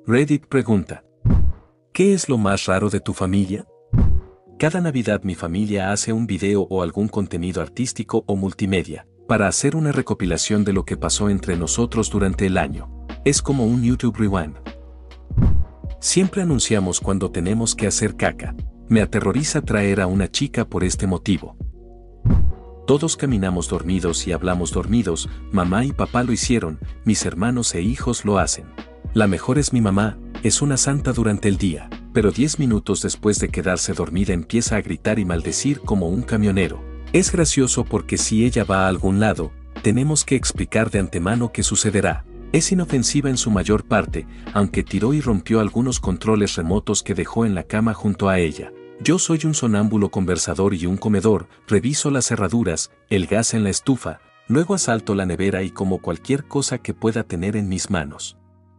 Reddit pregunta: ¿qué es lo más raro de tu familia? Cada Navidad mi familia hace un video o algún contenido artístico o multimedia, para hacer una recopilación de lo que pasó entre nosotros durante el año. Es como un YouTube Rewind. Siempre anunciamos cuando tenemos que hacer caca. Me aterroriza traer a una chica por este motivo. Todos caminamos dormidos y hablamos dormidos, mamá y papá lo hicieron, mis hermanos e hijos lo hacen. La mejor es mi mamá, es una santa durante el día, pero 10 minutos después de quedarse dormida empieza a gritar y maldecir como un camionero. Es gracioso porque si ella va a algún lado, tenemos que explicar de antemano qué sucederá. Es inofensiva en su mayor parte, aunque tiró y rompió algunos controles remotos que dejó en la cama junto a ella. Yo soy un sonámbulo conversador y un comedor, reviso las cerraduras, el gas en la estufa, luego asalto la nevera y como cualquier cosa que pueda tener en mis manos.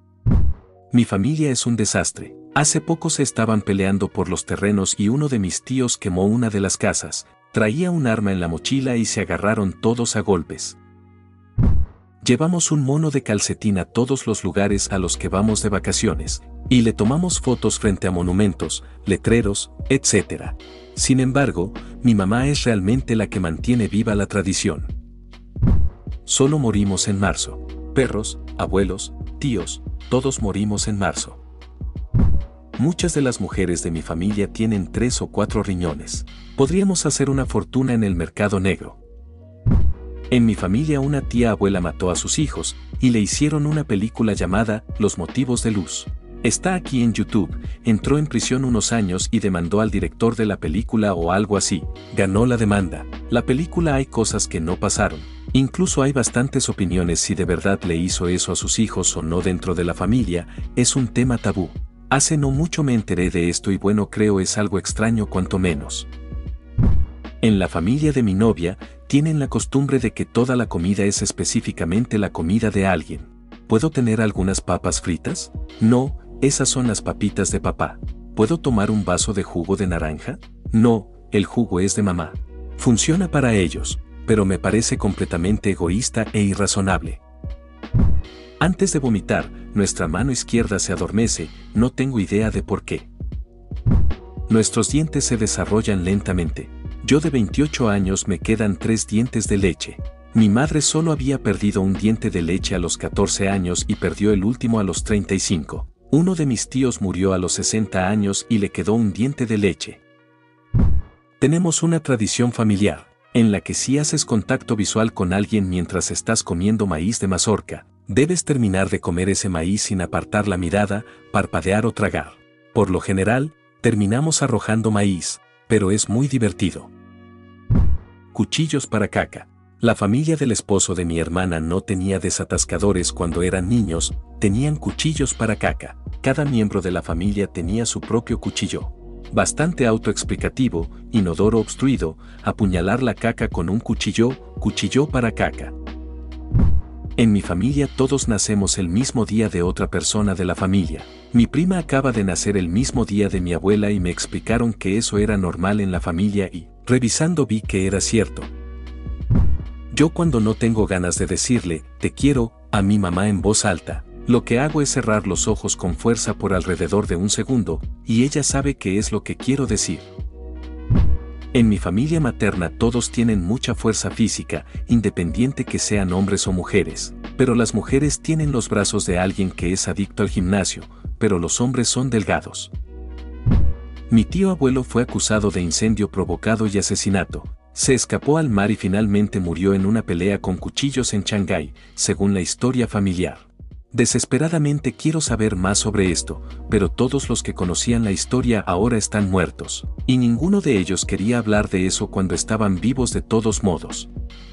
Mi familia es un desastre. Hace poco se estaban peleando por los terrenos y uno de mis tíos quemó una de las casas, traía un arma en la mochila y se agarraron todos a golpes. Llevamos un mono de calcetín a todos los lugares a los que vamos de vacaciones, y le tomamos fotos frente a monumentos, letreros, etc. Sin embargo, mi mamá es realmente la que mantiene viva la tradición. Solo morimos en marzo. Perros, abuelos, tíos, todos morimos en marzo. Muchas de las mujeres de mi familia tienen 3 o 4 riñones. Podríamos hacer una fortuna en el mercado negro. En mi familia una tía abuela mató a sus hijos, y le hicieron una película llamada Los motivos de luz. Está aquí en YouTube, entró en prisión unos años y demandó al director de la película o algo así, ganó la demanda. La película hay cosas que no pasaron, incluso hay bastantes opiniones si de verdad le hizo eso a sus hijos o no dentro de la familia, es un tema tabú. Hace no mucho me enteré de esto y bueno creo es algo extraño cuanto menos. En la familia de mi novia, tienen la costumbre de que toda la comida es específicamente la comida de alguien. ¿Puedo tener algunas papas fritas? No, esas son las papitas de papá. ¿Puedo tomar un vaso de jugo de naranja? No, el jugo es de mamá. Funciona para ellos, pero me parece completamente egoísta e irrazonable. Antes de vomitar, nuestra mano izquierda se adormece, no tengo idea de por qué. Nuestros dientes se desarrollan lentamente. Yo de 28 años me quedan 3 dientes de leche. Mi madre solo había perdido un diente de leche a los 14 años y perdió el último a los 35. Uno de mis tíos murió a los 60 años y le quedó un diente de leche. Tenemos una tradición familiar, en la que si haces contacto visual con alguien mientras estás comiendo maíz de mazorca, debes terminar de comer ese maíz sin apartar la mirada, parpadear o tragar. Por lo general, terminamos arrojando maíz, pero es muy divertido. Cuchillos para caca. La familia del esposo de mi hermana no tenía desatascadores cuando eran niños, tenían cuchillos para caca. Cada miembro de la familia tenía su propio cuchillo. Bastante autoexplicativo, inodoro obstruido, apuñalar la caca con un cuchillo para caca. En mi familia todos nacemos el mismo día de otra persona de la familia. Mi prima acaba de nacer el mismo día de mi abuela y me explicaron que eso era normal en la familia y, revisando vi que era cierto. Yo cuando no tengo ganas de decirle, te quiero, a mi mamá en voz alta, lo que hago es cerrar los ojos con fuerza por alrededor de un segundo, y ella sabe qué es lo que quiero decir. En mi familia materna todos tienen mucha fuerza física, independiente que sean hombres o mujeres, pero las mujeres tienen los brazos de alguien que es adicto al gimnasio, pero los hombres son delgados. Mi tío abuelo fue acusado de incendio provocado y asesinato. Se escapó al mar y finalmente murió en una pelea con cuchillos en Shanghái, según la historia familiar. Desesperadamente quiero saber más sobre esto, pero todos los que conocían la historia ahora están muertos, y ninguno de ellos quería hablar de eso cuando estaban vivos de todos modos.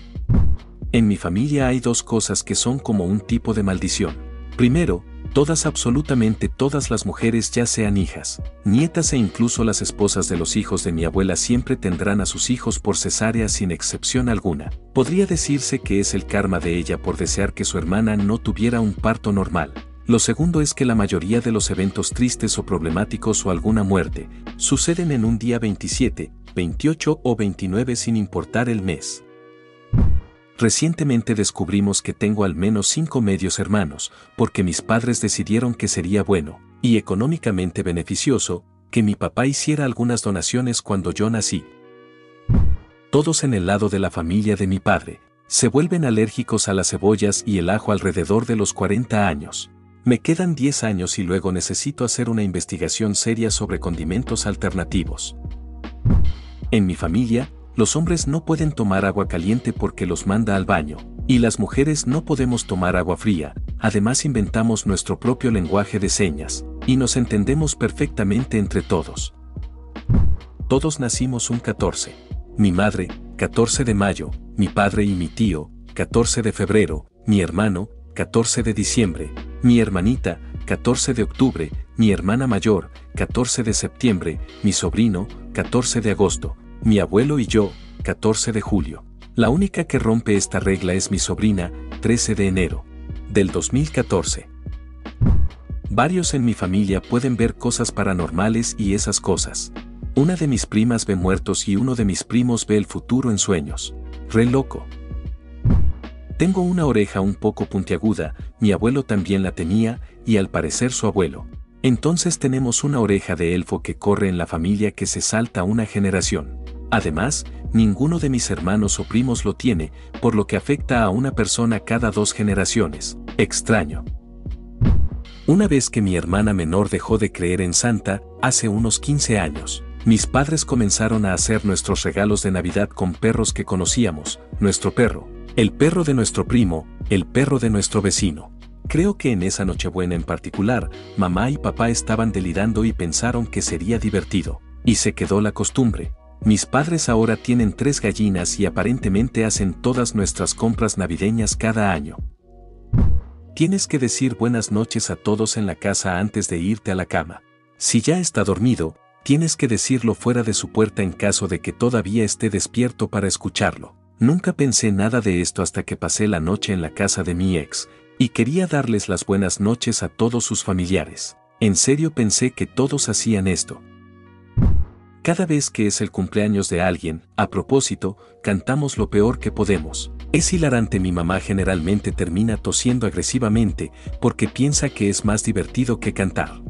En mi familia hay 2 cosas que son como un tipo de maldición. Primero, absolutamente todas las mujeres, ya sean hijas, nietas e incluso las esposas de los hijos de mi abuela siempre tendrán a sus hijos por cesárea sin excepción alguna. Podría decirse que es el karma de ella por desear que su hermana no tuviera un parto normal. Lo segundo es que la mayoría de los eventos tristes o problemáticos o alguna muerte, suceden en un día 27, 28 o 29 sin importar el mes. Recientemente descubrimos que tengo al menos 5 medios hermanos, porque mis padres decidieron que sería bueno, y económicamente beneficioso, que mi papá hiciera algunas donaciones cuando yo nací. Todos en el lado de la familia de mi padre se vuelven alérgicos a las cebollas y el ajo alrededor de los 40 años. Me quedan 10 años y luego necesito hacer una investigación seria sobre condimentos alternativos. En mi familia, los hombres no pueden tomar agua caliente porque los manda al baño, y las mujeres no podemos tomar agua fría. Además inventamos nuestro propio lenguaje de señas, y nos entendemos perfectamente entre todos. Todos nacimos un 14. Mi madre, 14 de mayo, mi padre y mi tío, 14 de febrero, mi hermano, 14 de diciembre, mi hermanita, 14 de octubre, mi hermana mayor, 14 de septiembre, mi sobrino, 14 de agosto, mi abuelo y yo, 14 de julio. La única que rompe esta regla es mi sobrina, 13 de enero del 2014. Varios en mi familia pueden ver cosas paranormales y esas cosas. Una de mis primas ve muertos y uno de mis primos ve el futuro en sueños. Re loco. Tengo una oreja un poco puntiaguda, mi abuelo también la tenía, y al parecer su abuelo. Entonces tenemos una oreja de elfo que corre en la familia que se salta una generación. Además, ninguno de mis hermanos o primos lo tiene, por lo que afecta a una persona cada 2 generaciones. Extraño. Una vez que mi hermana menor dejó de creer en Santa, hace unos 15 años, mis padres comenzaron a hacer nuestros regalos de Navidad con perros que conocíamos, nuestro perro, el perro de nuestro primo, el perro de nuestro vecino. Creo que en esa Nochebuena en particular, mamá y papá estaban delirando y pensaron que sería divertido, y se quedó la costumbre. Mis padres ahora tienen 3 gallinas y aparentemente hacen todas nuestras compras navideñas cada año. Tienes que decir buenas noches a todos en la casa antes de irte a la cama. Si ya está dormido, tienes que decirlo fuera de su puerta en caso de que todavía esté despierto para escucharlo. Nunca pensé nada de esto hasta que pasé la noche en la casa de mi ex, y quería darles las buenas noches a todos sus familiares. En serio pensé que todos hacían esto. Cada vez que es el cumpleaños de alguien, a propósito, cantamos lo peor que podemos. Es hilarante, mi mamá generalmente termina tosiendo agresivamente porque piensa que es más divertido que cantar.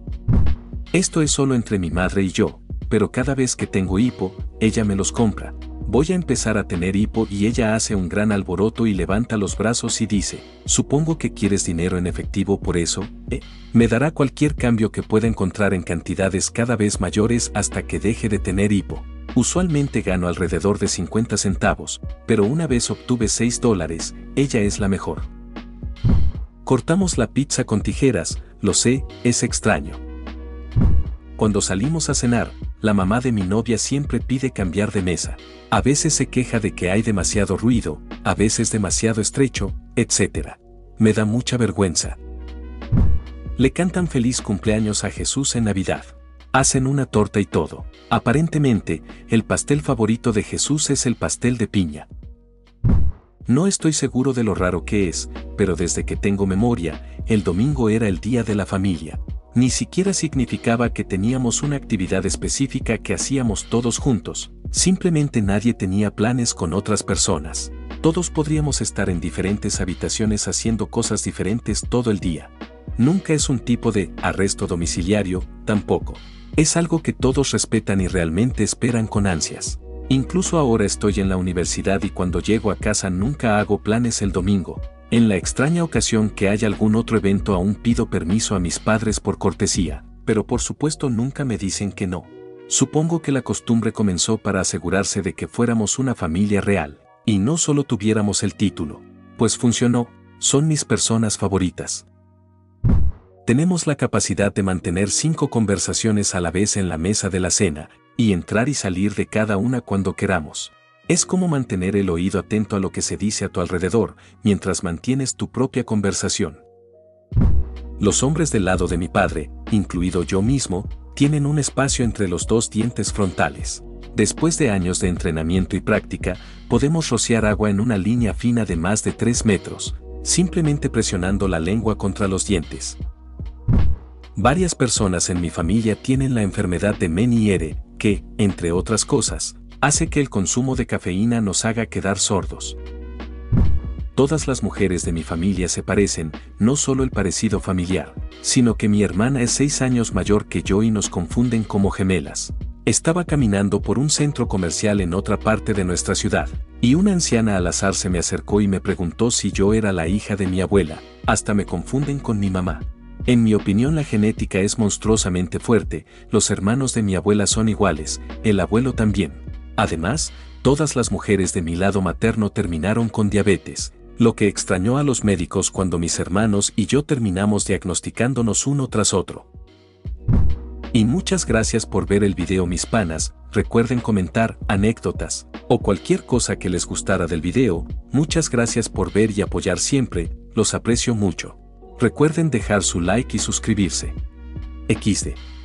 Esto es solo entre mi madre y yo, pero cada vez que tengo hipo, ella me los compra. Voy a empezar a tener hipo y ella hace un gran alboroto y levanta los brazos y dice, supongo que quieres dinero en efectivo por eso, me dará cualquier cambio que pueda encontrar en cantidades cada vez mayores hasta que deje de tener hipo. Usualmente gano alrededor de 50 centavos, pero una vez obtuve $6, ella es la mejor. Cortamos la pizza con tijeras, lo sé, es extraño. Cuando salimos a cenar, la mamá de mi novia siempre pide cambiar de mesa. A veces se queja de que hay demasiado ruido, a veces demasiado estrecho, etc. Me da mucha vergüenza. Le cantan feliz cumpleaños a Jesús en Navidad. Hacen una torta y todo. Aparentemente, el pastel favorito de Jesús es el pastel de piña. No estoy seguro de lo raro que es, pero desde que tengo memoria, el domingo era el día de la familia. Ni siquiera significaba que teníamos una actividad específica que hacíamos todos juntos, simplemente nadie tenía planes con otras personas. Todos podríamos estar en diferentes habitaciones haciendo cosas diferentes todo el día. Nunca es un tipo de arresto domiciliario, tampoco. Es algo que todos respetan y realmente esperan con ansias. Incluso ahora estoy en la universidad y cuando llego a casa nunca hago planes el domingo. En la extraña ocasión que haya algún otro evento aún pido permiso a mis padres por cortesía, pero por supuesto nunca me dicen que no. Supongo que la costumbre comenzó para asegurarse de que fuéramos una familia real, y no solo tuviéramos el título. Pues funcionó, son mis personas favoritas. Tenemos la capacidad de mantener 5 conversaciones a la vez en la mesa de la cena, y entrar y salir de cada una cuando queramos. Es como mantener el oído atento a lo que se dice a tu alrededor, mientras mantienes tu propia conversación. Los hombres del lado de mi padre, incluido yo mismo, tienen un espacio entre los 2 dientes frontales. Después de años de entrenamiento y práctica, podemos rociar agua en una línea fina de más de 3 metros, simplemente presionando la lengua contra los dientes. Varias personas en mi familia tienen la enfermedad de Meniere, que, entre otras cosas, hace que el consumo de cafeína nos haga quedar sordos. Todas las mujeres de mi familia se parecen, no solo el parecido familiar, sino que mi hermana es 6 años mayor que yo y nos confunden como gemelas. Estaba caminando por un centro comercial en otra parte de nuestra ciudad, y una anciana al azar se me acercó y me preguntó si yo era la hija de mi abuela. Hasta me confunden con mi mamá. En mi opinión, la genética es monstruosamente fuerte, los hermanos de mi abuela son iguales, el abuelo también. Además, todas las mujeres de mi lado materno terminaron con diabetes, lo que extrañó a los médicos cuando mis hermanos y yo terminamos diagnosticándonos uno tras otro. Y muchas gracias por ver el video, mis panas. Recuerden comentar anécdotas o cualquier cosa que les gustara del video. Muchas gracias por ver y apoyar siempre, los aprecio mucho. Recuerden dejar su like y suscribirse. XD.